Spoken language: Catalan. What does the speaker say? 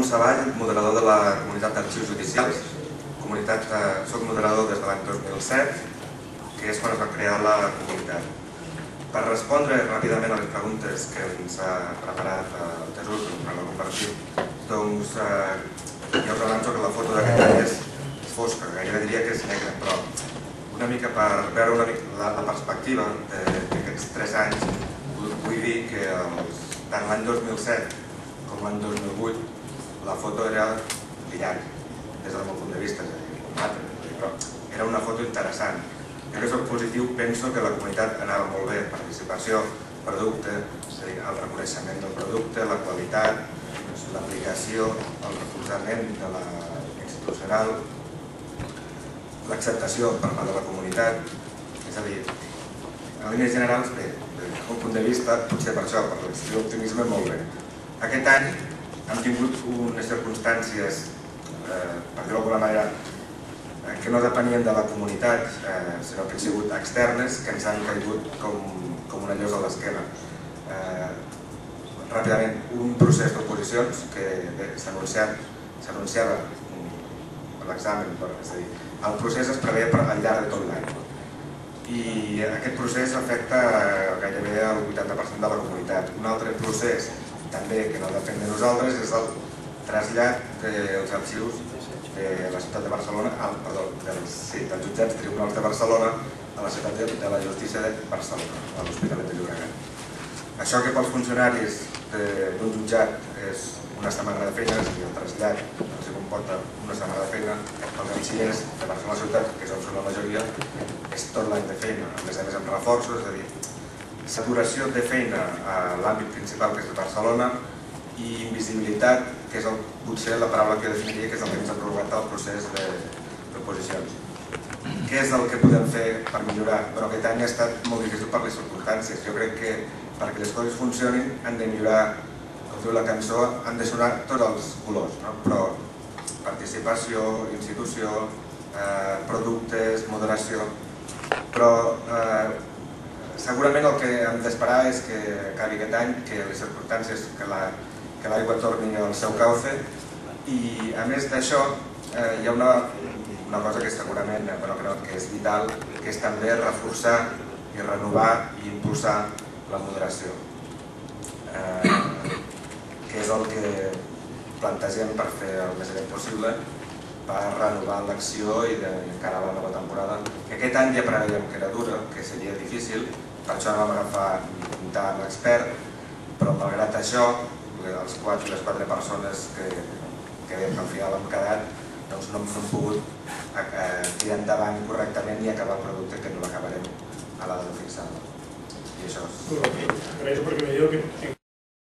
Ramon Savall, moderador de la Comunitat d'Arxius Judicials. Soc moderador des de l'any 2007, que és quan es va crear la comunitat. Per respondre ràpidament a les preguntes que ens ha preparat el Jesús per no compartir, doncs ja us avanço que la foto d'aquest any és fosca, gairebé diria que és negra, però una mica per veure una mica la perspectiva d'aquests 3 anys, vull dir que tant l'any 2007 com l'any 2008 la foto era brillant des del meu punt de vista, però era una foto interessant. Jo que soc positiu penso que la comunitat anava molt bé, participació, producte, és a dir, el reconeixement del producte, la qualitat, l'aplicació, el recolzament de la institucional, l'acceptació per part de la comunitat, és a dir, en línies generals, bé, des d'un punt de vista, potser per això, per l'excessiu optimisme, molt bé. Aquest any hem tingut unes circumstàncies, per dir-ho d'alguna manera, que no depenien de la comunitat, sinó que han sigut externes, que ens han caigut com una llosa a l'esquena. Ràpidament, un procés d'oposicions que s'anunciava l'examen, és a dir, el procés es preveia al llarg de tot l'any. I aquest procés afecta gairebé el 80% de la comunitat. Un altre procés, també que no depèn de nosaltres, és el trasllat dels arxius de la ciutat de Barcelona, dels jutjats tribunals de Barcelona a la ciutat de la justícia de Barcelona, a l'Hospitalet de Llobregat. Això que pels funcionaris d'un jutjat és una setmana de feina, és a dir, el trasllat els comporta una setmana de feina, els arxivers de Barcelona ciutat, que és on són la majoria, és tot l'any de feina, a més amb reforços, és a dir, saturació de feina a l'àmbit principal, que és de Barcelona, i invisibilitat, que és potser la paraula que jo definiria, que és el que ens ha provocat el procés d'oposicions. Què és el que podem fer per millorar? Però aquest any ha estat molt difícil per les circumstàncies. Jo crec que perquè les coses funcionin han de millorar, com diu la cançó, han de sonar tots els colors, però participació, institució, productes, moderació, però segurament el que hem d'esperar és que acabi aquest any, que les circumstàncies, que l'aigua torni al seu cauce, i a més d'això hi ha una cosa que segurament que és vital, que és també reforçar i renovar i impulsar la moderació, que és el que plantegem per fer el més aviat possible per renovar l'acció i encara a la nova temporada, que aquest any ja preveiem que era dura, que seria difícil, per això vam agafar i comptar amb l'expert, però malgrat això, les 4 persones que al final hem quedat, doncs no hem pogut tirar endavant correctament i acabar el producte, que no l'acabarem a la data fixada. I això és... Correcte. Agraeixo perquè veieu que